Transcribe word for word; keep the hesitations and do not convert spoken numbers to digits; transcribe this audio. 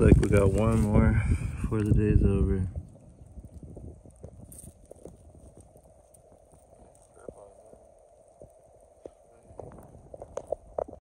like we got one more before the day's over.